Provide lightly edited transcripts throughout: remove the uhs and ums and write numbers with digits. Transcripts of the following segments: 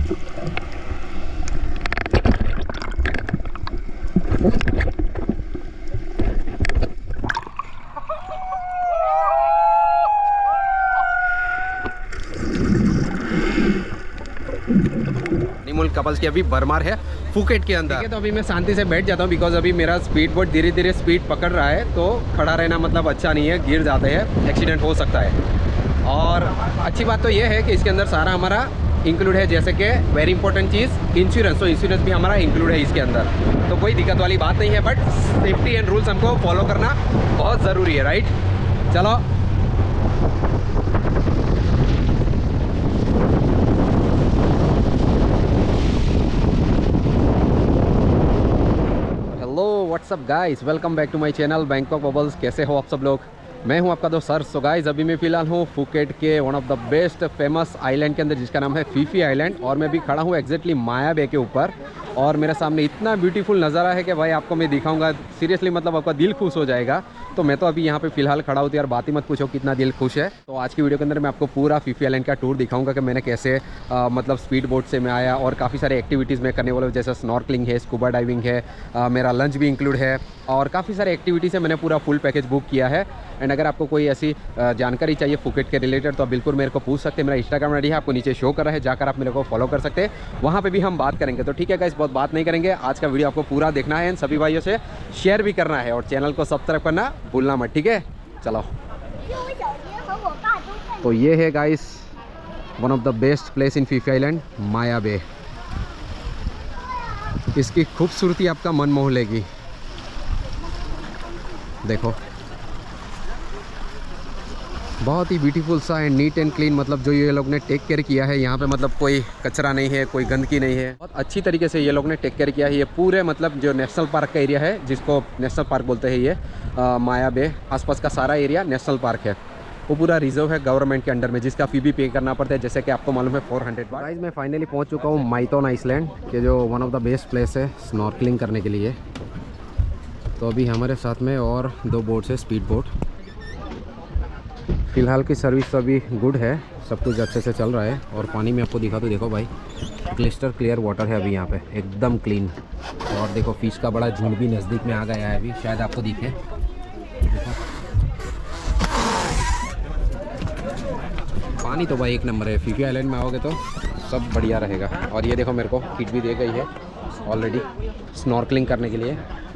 Couples की अभी बरमार है फुकेट के अंदर। ठीक है, तो अभी मैं शांति से बैठ जाता हूँ बिकॉज अभी मेरा स्पीड बोट धीरे धीरे स्पीड पकड़ रहा है, तो खड़ा रहना मतलब अच्छा नहीं है, गिर जाते हैं, एक्सीडेंट हो सकता है। और अच्छी बात तो ये है कि इसके अंदर सारा हमारा इंक्लूड है, जैसे कि वेरी इंपॉर्टेंट चीज़ इंश्योरेंस, तो इंश्योरेंस भी हमारा इंक्लूड है इसके अंदर, तो कोई दिक्कत वाली बात नहीं है। बट सेफ्टी एंड रूल्स हमको फॉलो करना बहुत ज़रूरी है, राइट। चलो what's up guys, welcome back to my channel Bangkok bubbles. कैसे हो आप सब लोग? मैं हूं आपका दोस्त सर। सो गाइस, अभी मैं फ़िलहाल हूं फुकेट के one of the best famous island के अंदर, जिसका नाम है फी फी आइलैंड। और मैं भी खड़ा हूं एग्जैक्टली माया बे के ऊपर, और मेरे सामने इतना ब्यूटीफुल नज़ारा है कि भाई आपको मैं दिखाऊंगा, सीरियसली मतलब आपका दिल खुश हो जाएगा। तो मैं तो अभी यहाँ पे फिलहाल खड़ा हूँ, तो यार बात ही मत पूछो कितना दिल खुश है। तो आज की वीडियो के अंदर मैं आपको पूरा फी फी आइलैंड का टूर दिखाऊंगा कि मैंने कैसे मतलब स्पीड बोट से मैं आया, और काफ़ी सारे एक्टिविटीज़ मैं करने वाला हूँ, जैसे स्नॉर्कलिंग है, स्कूबा डाइविंग है, मेरा लंच भी इंक्लूड है, और काफ़ी सारे एक्टिविटीज़ है। मैंने पूरा फुल पैकेज बुक किया है। एंड अगर आपको कोई ऐसी जानकारी चाहिए फुकेट के रिलेटेड, तो आप बिल्कुल मेरे को पूछ सकते हैं। मेरा इंस्टाग्राम आईडी है, आपको नीचे शो कर रहा है, जाकर आप मेरे को फॉलो कर सकते हैं, वहाँ पे भी हम बात करेंगे। तो ठीक है गाइस, बहुत बात नहीं करेंगे, आज का वीडियो आपको पूरा देखना है, सभी भाइयों से शेयर भी करना है, और चैनल को सब्सक्राइब करना भूलना मत, ठीक है। चलो, तो ये है guys one of the best place in Phi Phi island, Maya Bay. इसकी खूबसूरती आपका मन मोह लेगी। देखो, बहुत ही ब्यूटीफुल सा एंड नीट एंड क्लीन, मतलब जो ये लोग ने टेक केयर किया है यहाँ पे, मतलब कोई कचरा नहीं है, कोई गंदगी नहीं है, बहुत अच्छी तरीके से ये लोग ने टेक केयर किया है। ये पूरे मतलब जो नेशनल पार्क का एरिया है, जिसको नेशनल पार्क बोलते हैं, ये माया बे आसपास का सारा एरिया नेशनल पार्क है, वो पूरा रिजर्व है गवर्नमेंट के अंडर में, जिसका फी भी पे करना पड़ता है, जैसे कि आपको मालूम है 400 बार। गाइस, मैं फाइनली पहुँच चुका हूँ माइथॉन आइसलैंड के, जो one of the best place है स्नॉर्कलिंग करने के लिए। तो अभी हमारे साथ में और 2 बोट्स है, स्पीड बोट। फ़िलहाल की सर्विस तो अभी गुड है, सब कुछ अच्छे से चल रहा है। और पानी में आपको दिखा तो देखो भाई, क्लिस्टर क्लियर वाटर है अभी यहाँ पे, एकदम क्लीन। और देखो फिश का बड़ा झुंड भी नज़दीक में आ गया है अभी, शायद आपको दिखे। देखो पानी तो भाई एक नंबर है, फी फी आइलैंड में आओगे तो सब बढ़िया रहेगा। और ये देखो, मेरे को किट भी दी गई है ऑलरेडी स्नॉर्कलिंग करने के लिए।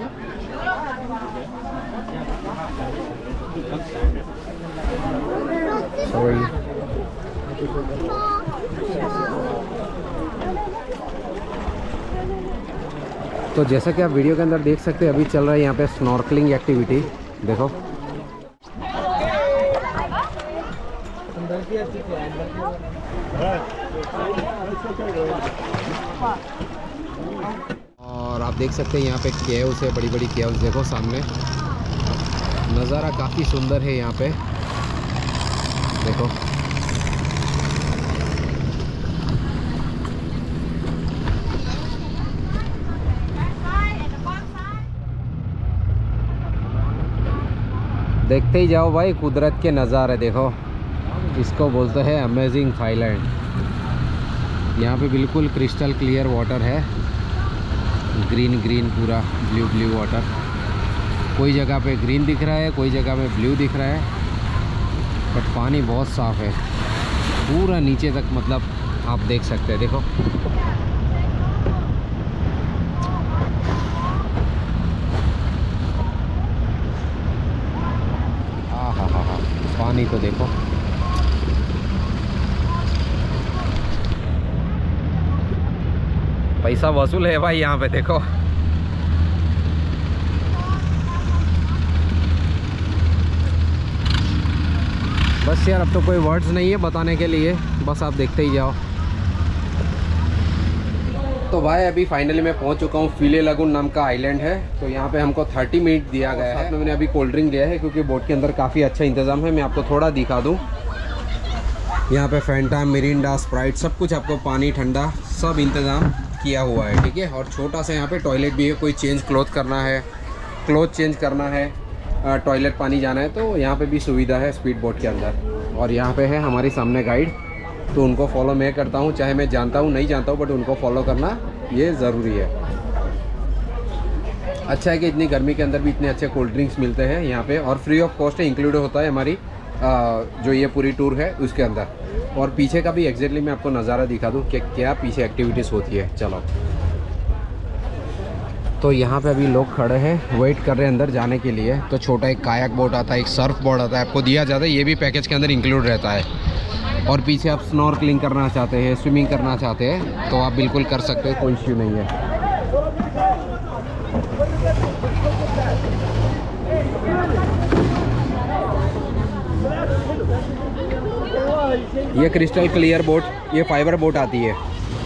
तो जैसा कि आप वीडियो के अंदर देख सकते हैं, अभी चल रहा है यहाँ पे स्नॉर्कलिंग एक्टिविटी। देखो, और आप देख सकते हैं यहाँ पे केव्स है, बड़ी बड़ी केव्स। देखो सामने नज़ारा काफ़ी सुंदर है यहाँ पे, देखो। देखते ही जाओ भाई, कुदरत के नज़ारे देखो, इसको बोलते हैं अमेजिंग थाईलैंड। यहाँ पे बिल्कुल क्रिस्टल क्लियर वाटर है, ग्रीन ग्रीन पूरा ब्लू ब्लू वाटर। कोई जगह पे ग्रीन दिख रहा है, कोई जगह पे ब्लू दिख रहा है, बट पानी बहुत साफ़ है पूरा नीचे तक, मतलब आप देख सकते हैं। देखो हाँ, पानी तो देखो। पैसा वसूल है भाई यहाँ पे, देखो। बस यार, अब तो कोई वर्ड्स नहीं है बताने के लिए, बस आप देखते ही जाओ। तो भाई अभी फाइनली मैं पहुंच चुका हूं, फिले लगून नाम का आइलैंड है। तो यहाँ पे हमको 30 मिनट दिया गया है। मैंने अभी कोल्ड ड्रिंक लिया है, क्योंकि बोट के अंदर काफ़ी अच्छा इंतज़ाम है। मैं आपको थोड़ा दिखा दूँ, यहाँ पे फैंटा, मिरिंडा, स्प्राइट, सब कुछ आपको, पानी ठंडा सब इंतज़ाम किया हुआ है, ठीक है। और छोटा सा यहाँ पे टॉयलेट भी है, कोई चेंज क्लॉथ करना है, क्लॉथ चेंज करना है, टॉयलेट पानी जाना है, तो यहाँ पे भी सुविधा है स्पीड बोट के अंदर। और यहाँ पे है हमारी सामने गाइड, तो उनको फॉलो मैं करता हूँ, चाहे मैं जानता हूँ नहीं जानता हूँ, बट उनको फॉलो करना ये ज़रूरी है। अच्छा है कि इतनी गर्मी के अंदर भी इतने अच्छे कोल्ड ड्रिंक्स मिलते हैं यहाँ पे, और फ्री ऑफ कॉस्ट है, इंक्लूड होता है हमारी जो ये पूरी टूर है उसके अंदर। और पीछे का भी एग्जैक्टली मैं आपको नज़ारा दिखा दूँ कि क्या पीछे एक्टिविटीज़ होती है। चलो, तो यहाँ पे अभी लोग खड़े हैं, वेट कर रहे हैं अंदर जाने के लिए। तो छोटा एक कायाक बोट आता है, एक सर्फ बोर्ड आता है, आपको दिया जाता है, ये भी पैकेज के अंदर इंक्लूड रहता है। और पीछे आप स्नॉर्कलिंग करना चाहते हैं, स्विमिंग करना चाहते हैं तो आप बिल्कुल कर सकते हैं, कोई इश्यू नहीं है। ये क्रिस्टल क्लियर बोट, ये फाइबर बोट आती है।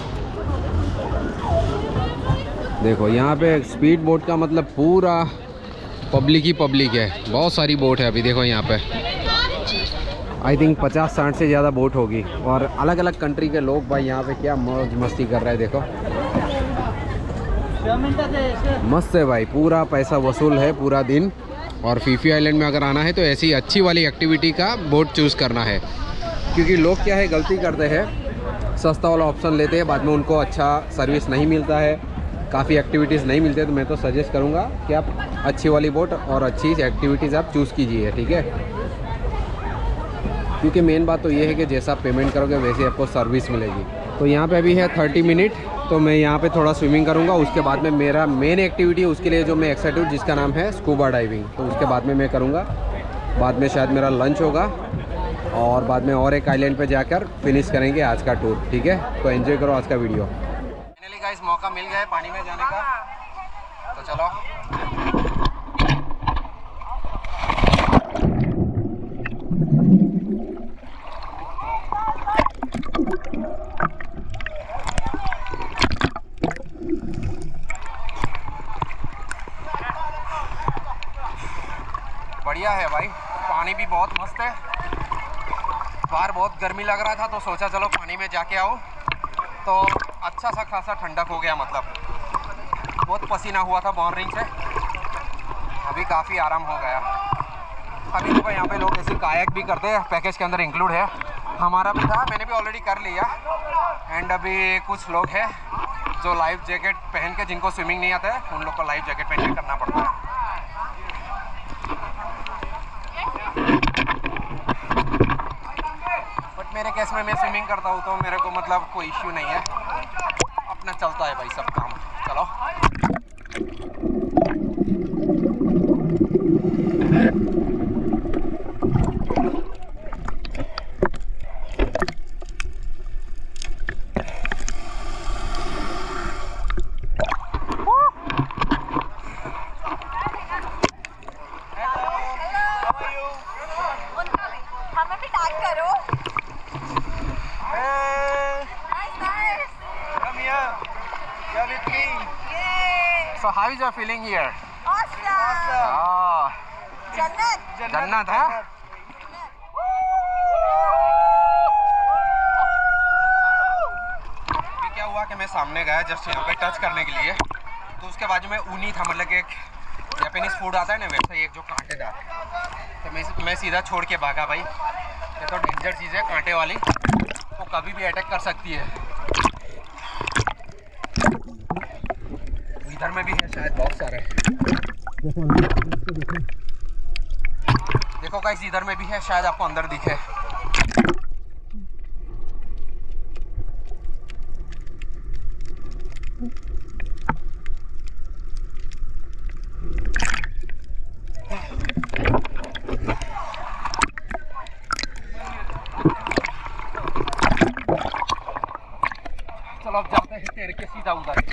देखो यहाँ पे स्पीड बोट का मतलब पूरा पब्लिक ही पब्लिक है, बहुत सारी बोट है अभी। देखो यहाँ पे आई थिंक 50-60 से ज़्यादा बोट होगी, और अलग अलग कंट्री के लोग भाई यहाँ पे क्या मौज मस्ती कर रहे हैं। देखो मस्त है भाई, पूरा पैसा वसूल है पूरा दिन। और फीफी आइलैंड में अगर आना है तो ऐसी अच्छी वाली एक्टिविटी का बोट चूज़ करना है, क्योंकि लोग क्या है गलती करते हैं, सस्ता वाला ऑप्शन लेते हैं, बाद में उनको अच्छा सर्विस नहीं मिलता है, काफ़ी एक्टिविटीज़ नहीं मिलते। तो मैं तो सजेस्ट करूँगा कि आप अच्छी वाली बोट और अच्छी एक्टिविटीज़ आप चूज़ कीजिए, ठीक है। क्योंकि मेन बात तो ये है कि जैसा आप पेमेंट करोगे वैसे आपको सर्विस मिलेगी। तो यहाँ पे अभी है 30 मिनट, तो मैं यहाँ पे थोड़ा स्विमिंग करूँगा। उसके बाद में मेरा मेन एक्टिविटी उसके लिए जो मैं एक्साइटेड हूँ, जिसका नाम है स्कूबा डाइविंग, तो उसके बाद में मैं करूँगा। बाद में शायद मेरा लंच होगा, और बाद में और एक आइलैंड पे जाकर फिनिश करेंगे आज का टूर, ठीक है। तो एंजॉय करो आज का वीडियो। फाइनली गाइस मौका मिल गया है पानी में जाने का, तो चलो। बढ़िया है भाई, पानी भी बहुत मस्त है। बाहर बहुत गर्मी लग रहा था तो सोचा चलो पानी में जाके आओ, तो अच्छा सा खासा ठंडक हो गया। मतलब बहुत पसीना हुआ था बॉर्निंग से, अभी काफ़ी आराम हो गया। अभी देखो यहाँ पे लोग ऐसे कायाक भी करते हैं, पैकेज के अंदर इंक्लूड है। हमारा भी था, मैंने भी ऑलरेडी कर लिया। एंड अभी कुछ लोग हैं जो लाइफ जैकेट पहन के, जिनको स्विमिंग नहीं आता है, उन लोग को लाइफ जैकेट पहन के करना पड़ता है। बट मेरे केस में मैं स्विमिंग करता हूँ तो मेरे को मतलब कोई इश्यू नहीं है, अपना चलता है भाई सब काम। चलो So how is your feeling here? Awesome. जन्नत है। क्या हुआ कि मैं सामने गया जस्ट यहाँ पे टच करने के लिए, तो उसके बाजू में ऊनी था, मतलब कि एक जापानीज फूड आता है ना वैसा, एक जो कांटेदार, तो मैं सीधा छोड़ के भागा भाई। ये तो डेंजर चीज़ है, कांटे वाली, वो कभी भी अटैक कर सकती है। इधर में भी है शायद बहुत सारे, देखो गाइस इधर में भी है, शायद आपको अंदर दिखे। चलो अब जाते हैं तैर के सीधा उधर।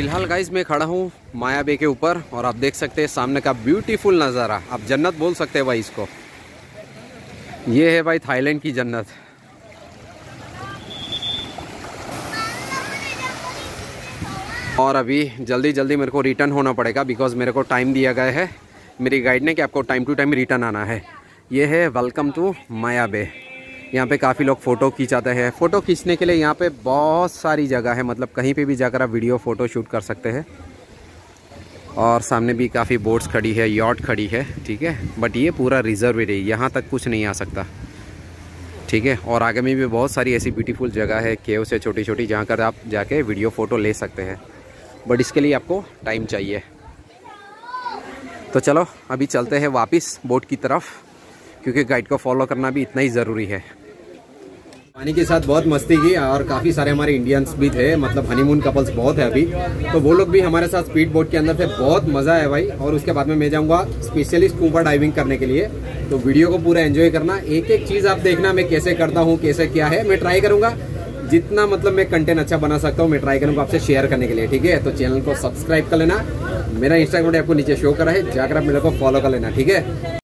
फिलहाल गाइस मैं खड़ा हूँ माया बे के ऊपर और आप देख सकते हैं सामने का ब्यूटीफुल नज़ारा। आप जन्नत बोल सकते हैं भाई इसको। ये है भाई थाईलैंड की जन्नत। और अभी जल्दी जल्दी मेरे को रिटर्न होना पड़ेगा बिकॉज मेरे को टाइम दिया गया है मेरी गाइड ने कि आपको टाइम टू टाइम रिटर्न आना है। ये है वेलकम टू माया बे। यहाँ पे काफ़ी लोग फ़ोटो खिंचाते हैं। फ़ोटो खींचने के लिए यहाँ पे बहुत सारी जगह है, मतलब कहीं पे भी जाकर आप वीडियो फ़ोटो शूट कर सकते हैं। और सामने भी काफ़ी बोट्स खड़ी है, यॉट खड़ी है, ठीक है। बट ये पूरा रिजर्व है, यहाँ तक कुछ नहीं आ सकता, ठीक है। और आगे में भी बहुत सारी ऐसी ब्यूटीफुल जगह है, केव से छोटी छोटी, जहाँ कर आप जाके वीडियो फ़ोटो ले सकते हैं। बट इसके लिए आपको टाइम चाहिए। तो चलो अभी चलते हैं वापस बोट की तरफ, क्योंकि गाइड को फॉलो करना भी इतना ही ज़रूरी है। पानी के साथ बहुत मस्ती की और काफ़ी सारे हमारे इंडियंस भी थे, मतलब हनीमून कपल्स बहुत है अभी, तो वो लोग भी हमारे साथ स्पीड बोट के अंदर थे। बहुत मज़ा है भाई। और उसके बाद में मैं जाऊँगा स्पेशली स्कूबा डाइविंग करने के लिए। तो वीडियो को पूरा एंजॉय करना, एक एक चीज़ आप देखना मैं कैसे करता हूँ, कैसे क्या है। मैं ट्राई करूँगा जितना मतलब मैं कंटेंट अच्छा बना सकता हूँ, मैं ट्राई करूँगा आपसे शेयर करने के लिए, ठीक है। तो चैनल को सब्सक्राइब कर लेना। मेरा इंस्टाग्राम आपको नीचे शो करा है, जाकर आप मेरे को फॉलो कर लेना, ठीक है।